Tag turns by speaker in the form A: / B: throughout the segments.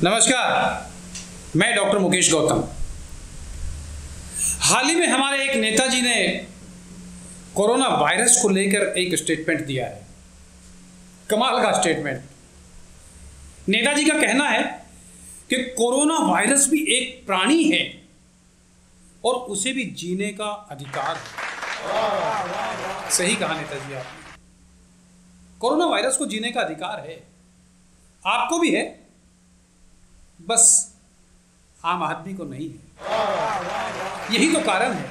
A: नमस्कार, मैं डॉक्टर मुकेश गौतम। हाल ही में हमारे एक नेताजी ने कोरोना वायरस को लेकर एक स्टेटमेंट दिया है। कमाल का स्टेटमेंट। नेताजी का कहना है कि कोरोना वायरस भी एक प्राणी है और उसे भी जीने का अधिकार है। सही कहा नेताजी आपने। कोरोना वायरस को जीने का अधिकार है, आपको भी है, बस आम आदमी को नहीं है। यही तो कारण है।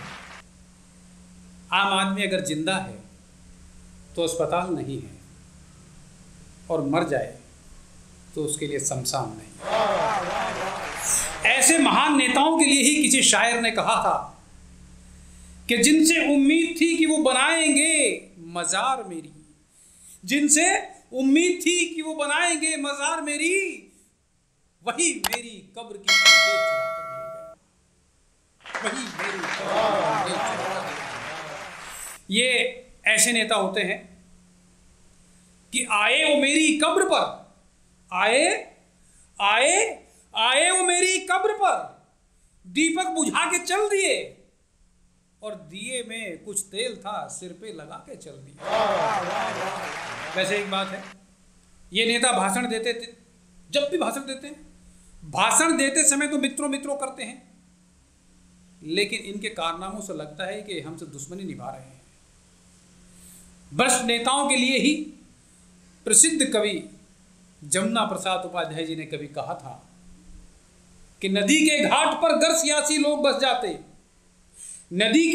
A: आम आदमी अगर जिंदा है तो अस्पताल नहीं है, और मर जाए तो उसके लिए शमशान नहीं। ऐसे महान नेताओं के लिए ही किसी शायर ने कहा था कि जिनसे उम्मीद थी कि वो बनाएंगे मजार मेरी, जिनसे उम्मीद थी कि वो बनाएंगे मजार मेरी, वही मेरी कब्र की पंक्ति चुरा कर ले गया। वही मेरी कब्र की पंक्ति चुरा कर ले गया। ये ऐसे नेता होते हैं कि आए वो मेरी कब्र पर, आए आए आए वो मेरी कब्र पर, दीपक बुझा के चल दिए, और दिए में कुछ तेल था, सिर पे लगा के चल दिया। वैसे एक बात है, ये नेता भाषण देते थे, जब भी भाषण देते हैं, भाषण देते समय तो मित्रों करते हैं, लेकिन इनके कारनामों से लगता है कि हमसे दुश्मनी निभा रहे हैं। भ्रष्ट नेताओं के लिए ही प्रसिद्ध कवि जमुना प्रसाद उपाध्याय जी ने कभी कहा था कि नदी के घाट पर गर सियासी लोग बस जाते, नदी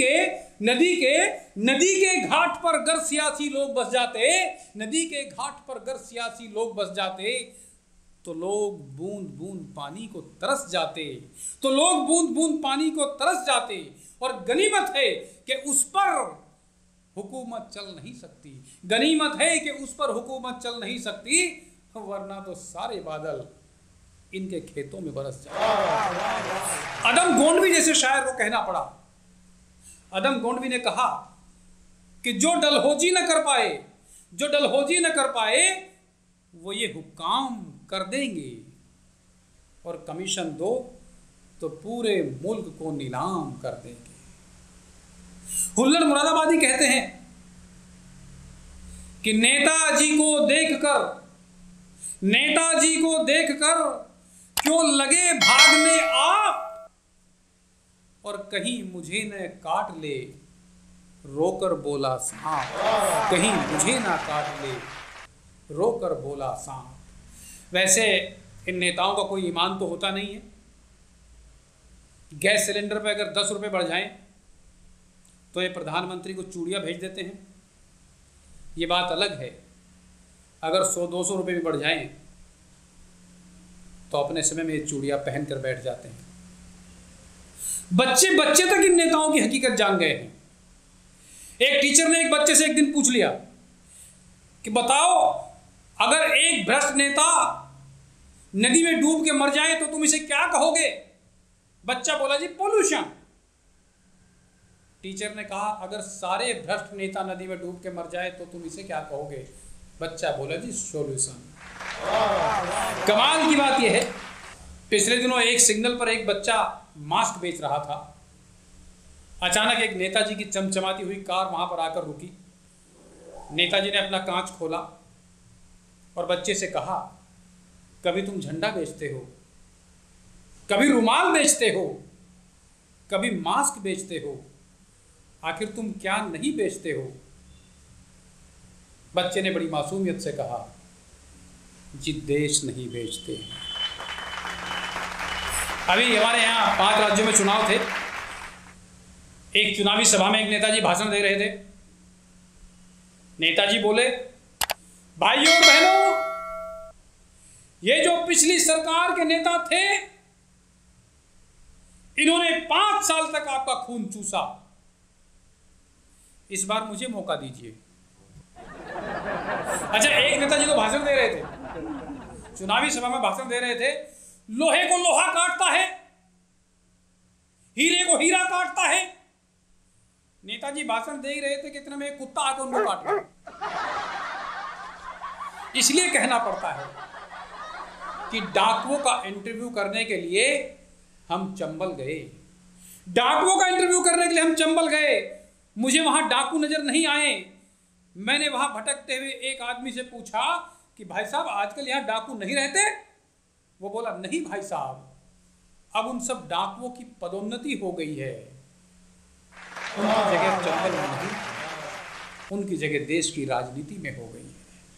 A: के घाट पर गर सियासी लोग बस जाते, नदी के घाट पर गर सियासी लोग बस जाते, तो लोग बूंद बूंद पानी को तरस जाते, तो लोग बूंद बूंद पानी को तरस जाते। और गनीमत है कि उस पर हुकूमत चल नहीं सकती, गनीमत है कि उस पर हुकूमत चल नहीं सकती, वरना तो सारे बादल इनके खेतों में बरस जाए। अदम गोंडवी जैसे शायर को कहना पड़ा। अदम गोंडवी ने कहा कि जो डलहौजी न कर पाए, जो डलहौजी न कर पाए, वो ये हुक्काम कर देंगे, और कमीशन दो तो पूरे मुल्क को नीलाम कर देंगे। हुल्लड़ मुरादाबादी कहते हैं कि नेताजी को देखकर क्यों लगे भागने आप, और कहीं मुझे न काट ले रोकर बोला सांप, कहीं मुझे ना काट ले रोकर बोला सांप। वैसे इन नेताओं का कोई ईमान तो होता नहीं है। गैस सिलेंडर पर अगर 10 रुपये बढ़ जाएं तो ये प्रधानमंत्री को चूड़ियाँ भेज देते हैं। ये बात अलग है, अगर 100-200 रुपये भी बढ़ जाएं तो अपने समय में ये चूड़ियाँ पहन कर बैठ जाते हैं। बच्चे तक इन नेताओं की हकीकत जान गए हैं। एक टीचर ने एक बच्चे से एक दिन पूछ लिया कि बताओ, अगर एक भ्रष्ट नेता नदी में डूब के मर जाए तो तुम इसे क्या कहोगे? बच्चा बोला, जी पोल्यूशन। टीचर ने कहा, अगर सारे भ्रष्ट नेता नदी में डूब के मर जाए तो तुम इसे क्या कहोगे? बच्चा बोला, जी सॉल्यूशन। कमाल की बात यह है, पिछले दिनों एक सिग्नल पर एक बच्चा मास्क बेच रहा था। अचानक एक नेताजी की चमचमाती हुई कार वहां पर आकर रुकी। नेताजी ने अपना कांच खोला और बच्चे से कहा, कभी तुम झंडा बेचते हो, कभी रुमाल बेचते हो, कभी मास्क बेचते हो, आखिर तुम क्या नहीं बेचते हो? बच्चे ने बड़ी मासूमियत से कहा, जी देश नहीं बेचते। अभी हमारे यहाँ 5 राज्यों में चुनाव थे। एक चुनावी सभा में एक नेताजी भाषण दे रहे थे। नेताजी बोले, भाइयों और बहनों, ये जो पिछली सरकार के नेता थे, इन्होंने 5 साल तक आपका खून चूसा। इस बार मुझे मौका दीजिए। अच्छा, एक नेताजी तो भाषण दे रहे थे, चुनावी सभा में भाषण दे रहे थे। लोहे को लोहा काटता है, हीरे को हीरा काटता है। नेताजी भाषण दे ही रहे थे कि इतने में एक कुत्ता आकर उनको काट लिया। इसलिए कहना पड़ता है कि डाकुओं का इंटरव्यू करने के लिए हम चंबल गए। डाकुओं का इंटरव्यू करने के लिए हम चंबल गए। मुझे वहां डाकू नजर नहीं आए। मैंने वहां भटकते हुए एक आदमी से पूछा कि भाई साहब आजकल यहाँ डाकू नहीं रहते? वो बोला नहीं भाई साहब, अब उन सब डाकुओं की पदोन्नति हो गई है। उनकी जगह चंबल में नहीं, उनकी जगह देश की राजनीति में हो गई है।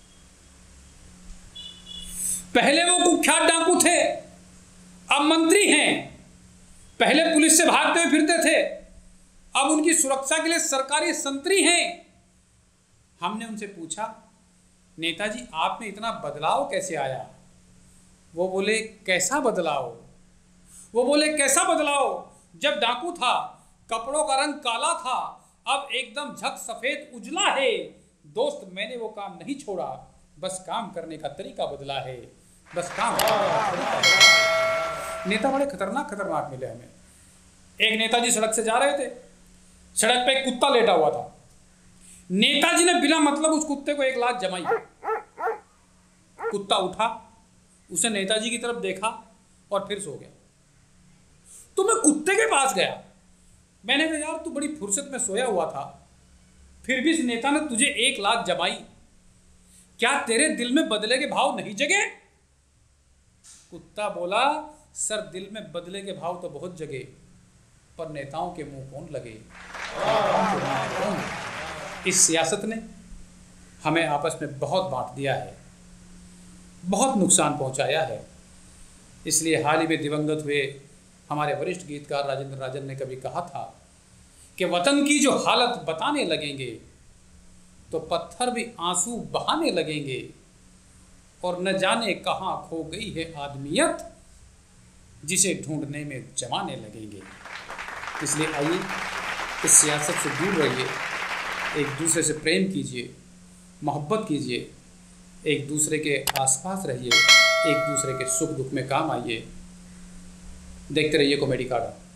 A: पहले वो कुख्यात डाकू थे, अब मंत्री हैं। पहले पुलिस से भागते हुए फिरते थे, अब उनकी सुरक्षा के लिए सरकारी संतरी हैं। हमने उनसे पूछा, नेताजी आप में इतना बदलाव कैसे आया? वो बोले कैसा बदलाव? वो बोले कैसा बदलाव? जब डाकू था कपड़ों का रंग काला था, अब एकदम झक सफेद उजला है। दोस्त मैंने वो काम नहीं छोड़ा, बस काम करने का तरीका बदला है, बस काम करने का तरीका बदला है। नेता बड़े खतरनाक खतरनाक मिले हमें। एक नेताजी सड़क से जा रहे थे, सड़क पे एक कुत्ता लेटा हुआ था। नेताजी ने बिना मतलब उस कुत्ते को एक लात जमाई। कुत्ता उठा, उसने नेताजी की तरफ देखा और फिर सो गया। तो मैं कुत्ते के पास गया, मैंने कहा यार तू बड़ी फुर्सत में सोया हुआ था, फिर भी इस नेता ने तुझे एक लात जमाई, क्या तेरे दिल में बदले के भाव नहीं जगे? कुत्ता बोला सर दिल में बदले के भाव तो बहुत जगे, पर नेताओं के मुंह कौन लगे? इस सियासत ने हमें आपस में बहुत बांट दिया है, बहुत नुकसान पहुंचाया है। इसलिए हाल ही में दिवंगत हुए हमारे वरिष्ठ गीतकार राजेंद्र राजन ने कभी कहा था कि वतन की जो हालत बताने लगेंगे तो पत्थर भी आंसू बहाने लगेंगे, और न जाने कहाँ खो गई है आदमियत, जिसे ढूंढने में जमाने लगेंगे। इसलिए आइए इस सियासत से दूर रहिए, एक दूसरे से प्रेम कीजिए, मोहब्बत कीजिए, एक दूसरे के आसपास रहिए, एक दूसरे के सुख दुख में काम आइए। देखते रहिए कॉमेडी काढ़ा।